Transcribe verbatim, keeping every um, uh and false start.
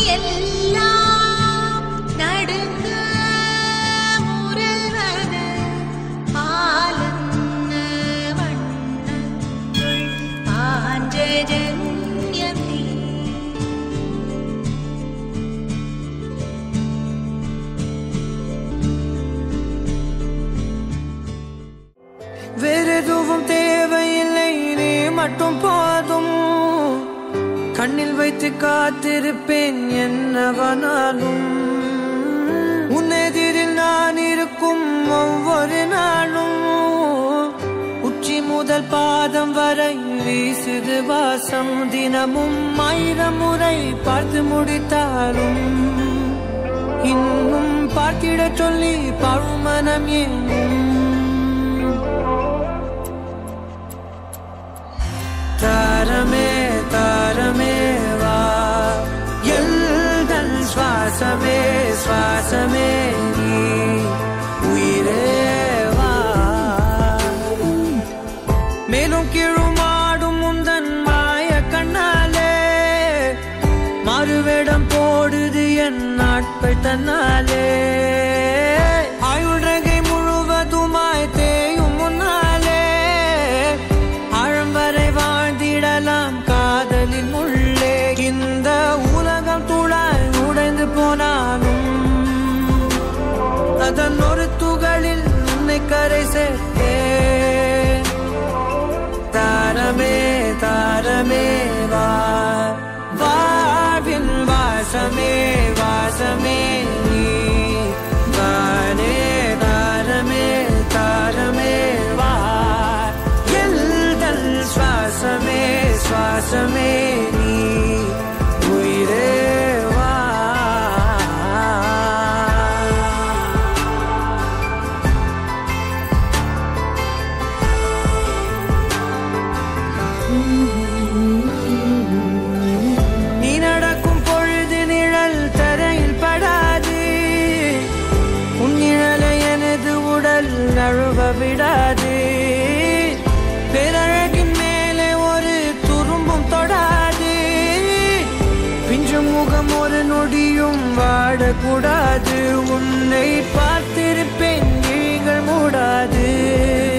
வேறெதுவும் தேவையில்லை நீ மட்டும் போதும் கண்ணில் வைத்து காத்திருப்பேன் என்னவனாலும் உன்னெதிரில் நான் இருக்கும் ஒவ்வொரு நாளும் உச்சி முதல் பாதம் வரை வீசுது வாசம் தினமும் ஆயிரம் முறை பார்த்து முடித்தாலும் இன்னும் பார்த்திட சொல்லி பழுமனம் ஏனும் தாரமே தாரமே வா எல்தன் சுவாசமே சுவாசமே நீ உயிரே வா மேலும் கீழுமாடும் முந்தன் மாய கண்ணாலே மாறுவேடம் போடுது என் நாட்கள் தன்னாலே ஆயுள் ரகை முழுவதுமாய் தேயும் முன்னாலே ஆழம் வரை வாழ்ந்திடலாம் காதலின் உள்ளே இந்த உலகம் துளாய் உடைந்து போனாலும் அதன் ஒரு துகளில் உன்னை கரை சேர்த்தே தாரமே தாரமே வா வாழ்வின் வாசமே வாசமே நீ தானே தாரமே தாரமே வா எல்தல் சுவாசமே சுவாசமே நீ உயிரே வா நீ நடக்கும் பொழுது நிழல் தரையில் படாது உன் நிழலை எனது உடல் நழுவ விடாது பேரழகின் மேலே ஒரு துரும்பும் தொடாது பிஞ்சு முகம் ஒரு நொடியும் வாடக்கூடாது உன்னை பார்த்திருப்பேன் விழிகள் மூடாது